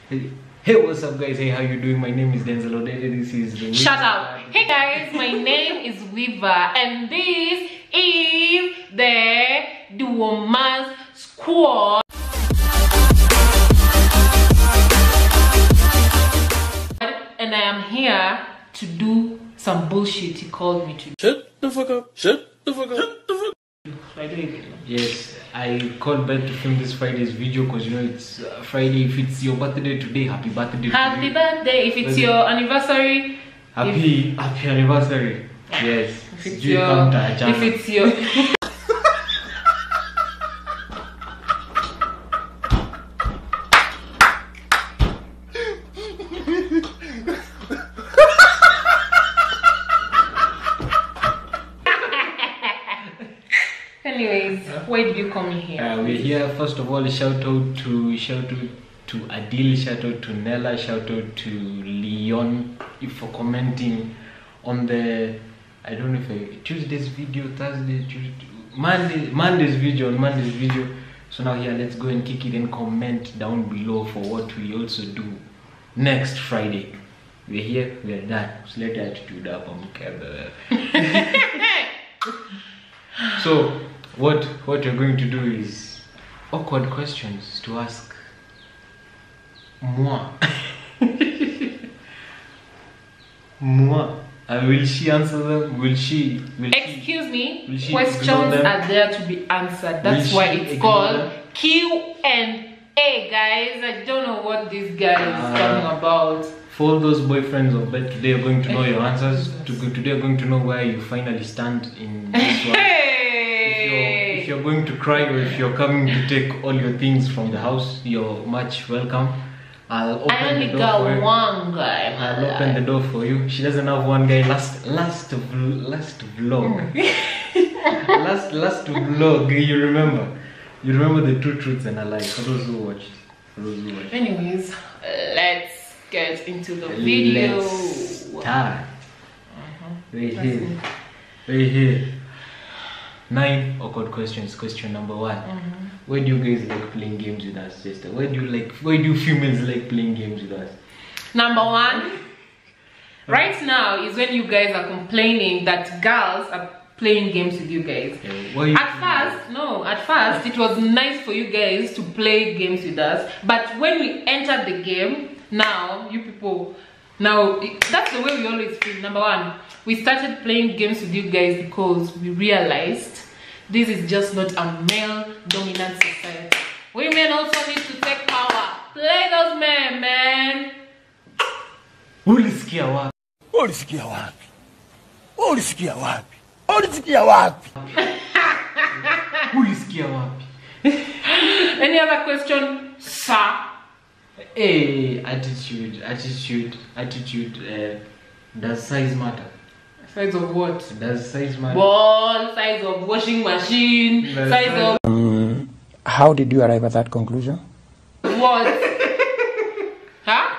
Hey, what's up guys? Hey, how you doing? My name is Denzel Odede. This is the Shut up. Hey guys, my name is Weaver and this is the Duomas Squad. And I am here to do some bullshit he called me to do. Shut the fuck up. Shut the fuck up. Shut the fuck up. I don't even know. Yes, I called back to film this Friday's video because you know it's Friday. If it's your birthday today, happy birthday. Happy birthday. If it's your anniversary, happy anniversary. Yes. if it's your anyways, why did you come in here? We're here. First of all, shout out to Adil, shout out to Nella, shout out to Leon for commenting on the Tuesday's video, Thursday, Tuesday, Monday's video. So now here, let's go and kick it and comment down below for what we also do next Friday. We're here, we're done. So let the attitude up on camera. So what you're going to do is awkward questions to ask moi. Will she answer them? Excuse me, questions are there to be answered. That's why it's called Q&A, guys. I don't know what this guy is talking about. For all those boyfriends of bet, today are going to know your answers. Today are going to know where you finally stand in this one. If you're going to cry or if you're coming to take all your things from the house, you're much welcome. I'll open the door for you. I'll open the door for you. She doesn't have one guy. Last vlog. last vlog. You remember the two truths and a lie. For those who watched. Anyways, let's get into the video. Let's start. Right here. 9 awkward questions. Question number 1. Why do you guys like playing games with us, sister? Why do females like playing games with us? Number 1, right now is when you guys are complaining that girls are playing games with you guys. Okay. At first it was nice for you guys to play games with us, but when we entered the game, now you people, that's the way we always feel. Number 1, we started playing games with you guys because we realized this is just not a male dominant society. Women also need to take power. Play those men, man. Ulisikia wapi? Any other question, sir? Hey, attitude. Does size matter? Size of what? Does size matter? Ball, size of washing machine, size of... How did you arrive at that conclusion? What? Huh?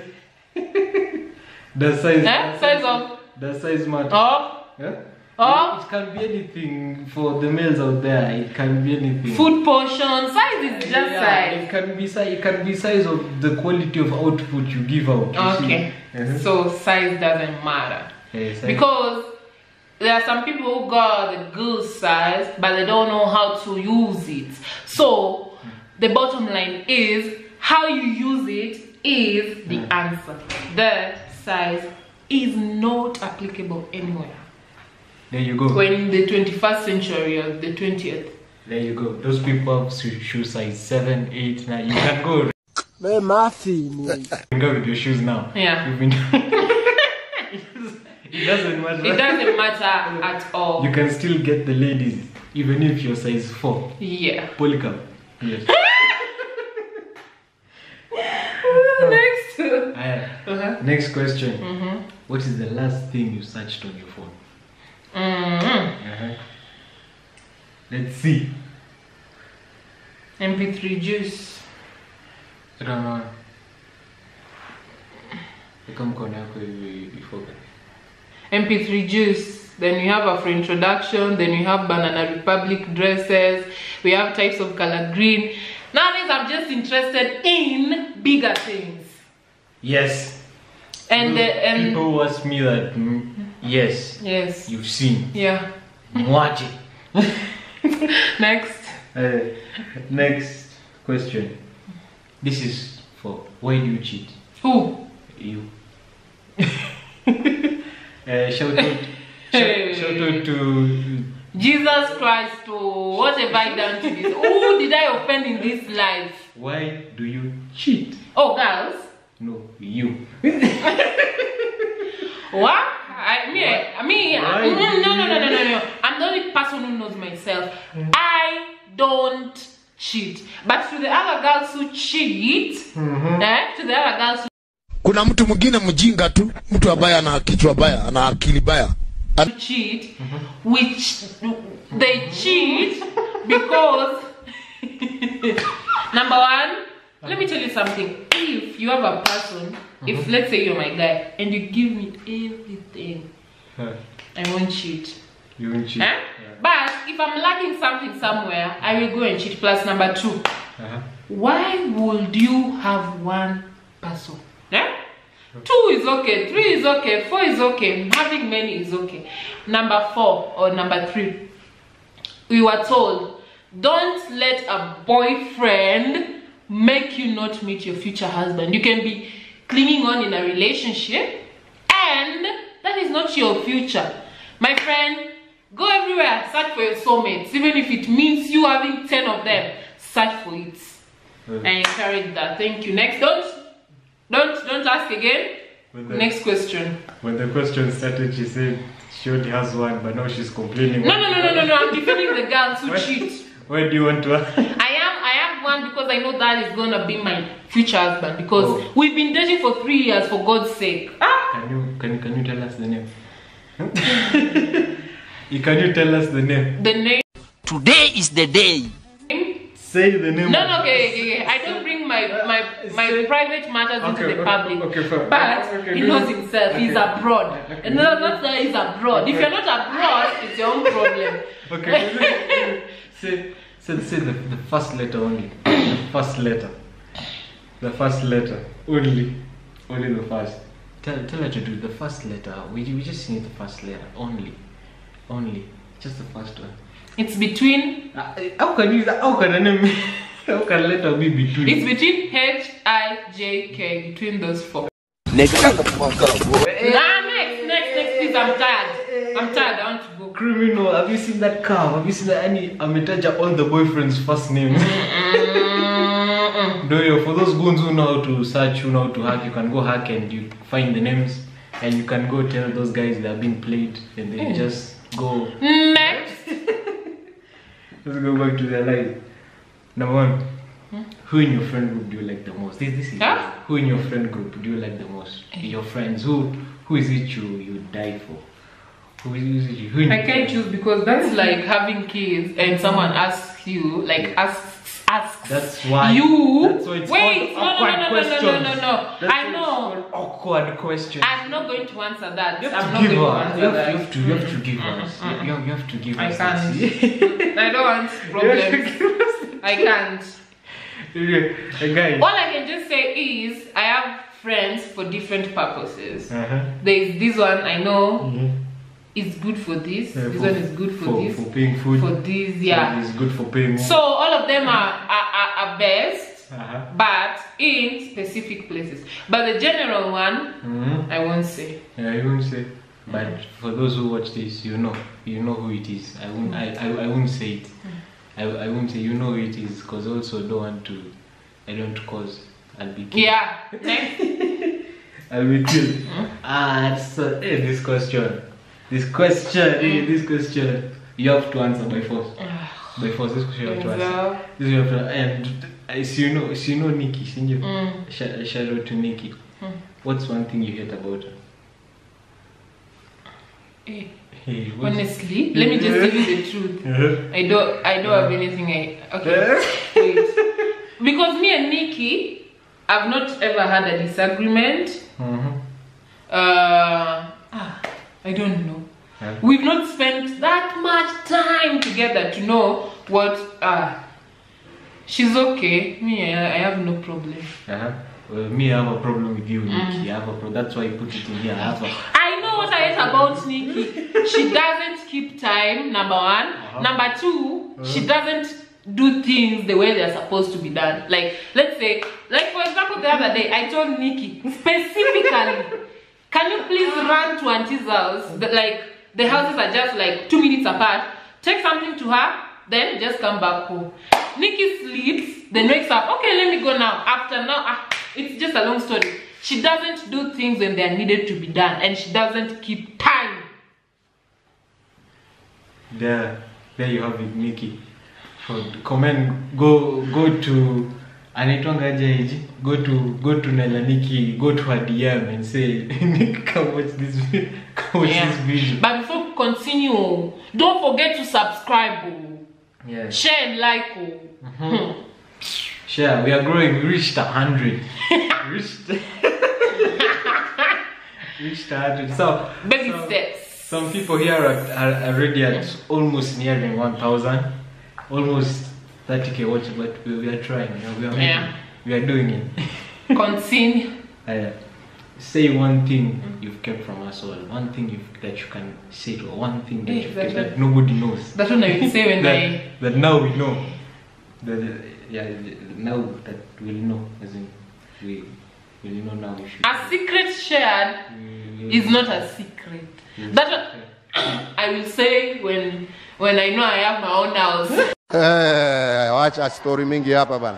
Does size... Size of... Does size matter? Oh? Yeah? Oh? It can be anything for the males out there. It can be anything. Food portion, size is just size. It can be size of the quality of output you give out. Okay. So size doesn't matter. Because there are some people who got the good size but they don't know how to use it. So the bottom line is how you use it is the answer. The size is not applicable anywhere. There you go. When in the 21st century or the 20th. There you go. Those people have shoe size 7, 8, 9. You can go. Very mathy. You can go with your shoes now. Yeah. It doesn't matter. It doesn't matter at all. You can still get the ladies even if you're size 4. Yeah. Polycam. Yes. Next question. What is the last thing you searched on your phone? Let's see. MP3 juice. I don't know. Come before. MP3 juice. Then we have Afro introduction. Then we have Banana Republic dresses. We have types of color green. Nowadays I'm just interested in bigger things. Yes. And people ask me that. Yes. Yes. You've seen. Yeah. Watch it. Next. Next question. This is for why do you cheat? Who? You. Shout out to Jesus Christ. Oh, what have I done to this? Who did I offend in this life? why do you cheat? Oh, girls. No, you. What? No. I'm the only person who knows myself. I don't cheat. But to the other girls who cheat, to the other girls who kuna mtu mwingine mjinga tu, mtu ambaye ana kichwa baya, ana akili baya. Cheat, which they cheat because number one, let me tell you something. If you have a person, if let's say you're my guy and you give me everything, I won't cheat. You won't cheat. Yeah. But if I'm lacking something somewhere, I will go and cheat. Plus number two, why would you have one person? Yeah? 2 is okay, 3 is okay, 4 is okay, having many is okay. Number 4 or number 3, we were told, don't let a boyfriend make you not meet your future husband. You can be clinging on in a relationship and that is not your future. My friend, go everywhere, search for your soulmates, even if it means you having 10 of them, search for it. I encourage that. Thank you. Next, don't ask again. Next question. When the question started, she said she already has one, but now she's complaining. No. I'm defending the girls who cheat. Where do you want to? I have one because I know that is gonna be my future husband because we've been dating for 3 years. For God's sake. Can you tell us the name? Can you tell us the name? The name. Today is the day. Say the name. No, okay. I don't bring my private matters into the public. Okay, fine. But he knows himself. Okay. He's abroad. Okay. And no, not that he's abroad. Okay. If you're not abroad, it's your own problem. Okay. say the first letter only. The first letter. The first letter only. Only the first. Tell her to do the first letter. We just need the first letter only. Just the first one. It's between. How can a name? How can letter be between? It's between H-I-J-K. Between those 4. Next. Next, please. I'm tired. I want to go. Criminal. Have you seen that car? Have you seen that? Ametaja all the boyfriends' first names. For those goons who know how to search, who know how to hack, you can go hack and you find the names, and you can go tell those guys they are being played, and they just go. Next. Let's go back to their life. Number 1, who in your friend group do you like the most? This is who in your friend group do you like the most? Your friends, who is it you die for? Who is it you? I can't choose because that's like having kids and someone asks you, like asks. That's why. That's why it's awkward question. No. I know. Awkward question. I'm not going to answer that. You have to give us. You have to give us. You have to give us. I can't. I don't want problems. I can't. Okay. All I can just say is I have friends for different purposes. There's this one I know. It's good for this. This one is good for this. For paying food. For this, yeah. It's good for paying more. So all of them are best, but in specific places. But the general one, I won't say. Yeah, I won't say. But for those who watch this, you know who it is. I won't say it. I won't say you know who it is because also I don't cause. I'll be killed. Yeah. Next. I'll be killed. So this question. This question, you have to answer by force. By force, this question you have to answer. This you have to, and as you know Nikki, shout out to Nikki. What's one thing you hate about her? Hey, honestly, let me just tell you the truth. I don't have anything. Wait. Because me and Nikki, I've not ever had a disagreement. I don't know. We've not spent that much time together to know what. She's okay. Me, I have no problem. Me, I have a problem with you, Nikki. I have a problem. That's why I put it in here. I know what I hate about Nikki. She doesn't keep time, number one. Number two, she doesn't do things the way they're supposed to be done. Like, let's say, like for example, the other day, I told Nikki specifically, can you please run to Auntie's house? Like, the houses are just like 2 minutes apart. Take something to her, then just come back home. Nikki sleeps, then wakes up. Okay, let me go now. After now, it's just a long story. She doesn't do things when they are needed to be done, and she doesn't keep time. There you have it, Nikki. Comment, go to Anitonga go to Nella Nikki, go to her DM and say, Nikki, come watch this video. This video. But before we continue, don't forget to subscribe. Yeah. Share and like. Share, we are growing. We reached 100. reached 100. So baby steps. Some people here are already at almost nearing 1,000. Almost 30k watch, but we are trying. We are doing it. Continue. Say one thing you've kept from us all. One thing that you can say to one thing that you've kept that nobody knows. That's what I say when that now we know. Now that we'll know, as in we will know now. A secret shared is not a secret. That's what I will say when I know I have my own house. Watch a story mingi hapa bana.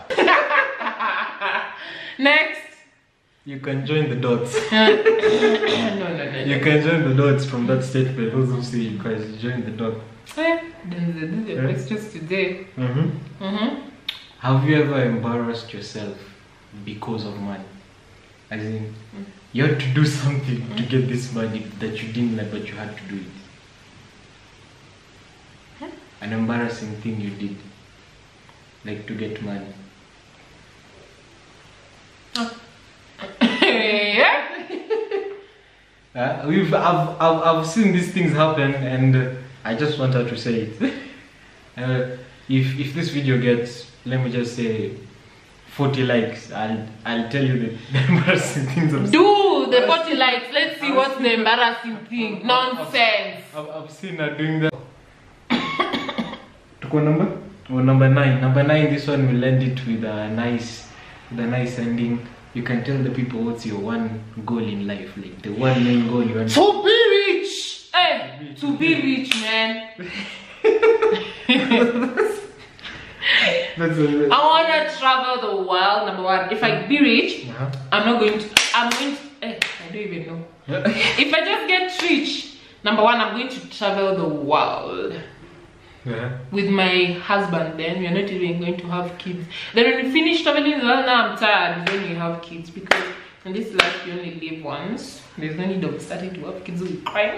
Next. You can join the dots. No. You can join the dots from that statement. Those who say you guys join the dots. These are questions today. Have you ever embarrassed yourself because of money? As in, you had to do something to get this money that you didn't like, but you had to do it. An embarrassing thing you did, like to get money. I've seen these things happen, and I just wanted to say it. If this video gets, let me just say, 40 likes, I'll tell you the embarrassing things. Do the 40 likes. Let's see what's the embarrassing thing. Nonsense. I've seen her doing that. Number? Oh, number 9. Number 9. This one will end it with a nice ending. You can tell the people what's your one goal in life, like the one main goal you want to be rich. Hey, to be rich, man. I wanna travel the world. Number one, if I be rich, I don't even know. If I just get rich, number one, I'm going to travel the world. With my husband. Then we are not even going to have kids. Then when we finish traveling the world, now I'm tired. Then we have kids, because in this life you only live once. There's no need of starting to have kids. We cry.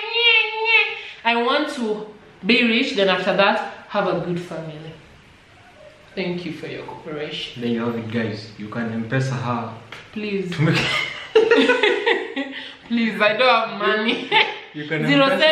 I want to be rich, then after that have a good family. Thank you for your cooperation. There you have it, guys. You can M-Pesa her. Please. Please, I don't have money. You can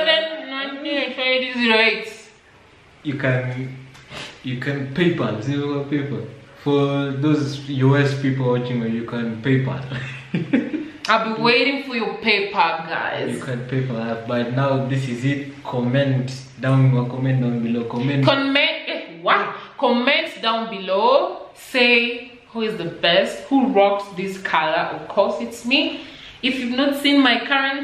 079008. You can PayPal, PayPal. For those US people watching, you can PayPal. I'll be waiting for your PayPal, guys. You can PayPal, but now this is it. Comment down below. Comment down below. Say who is the best, who rocks this color. Of course, it's me. If you've not seen my current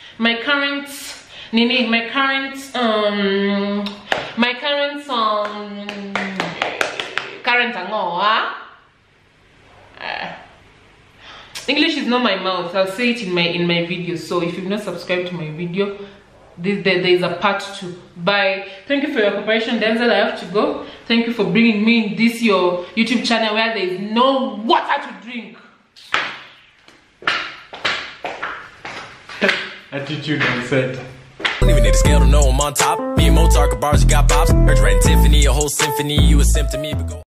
English is not my mouth. I'll say it in my video. So if you've not subscribed to my video, there is a part 2. Bye. Thank you for your cooperation, Denzel. I have to go. Thank you for bringing me in this your YouTube channel where there is no water to drink. Attitude on set. Don't even need a scale to know I'm on top. Me and Mozart, bars, you got bops. Heard you writing Tiffany, a whole symphony. You a sim to me, but go.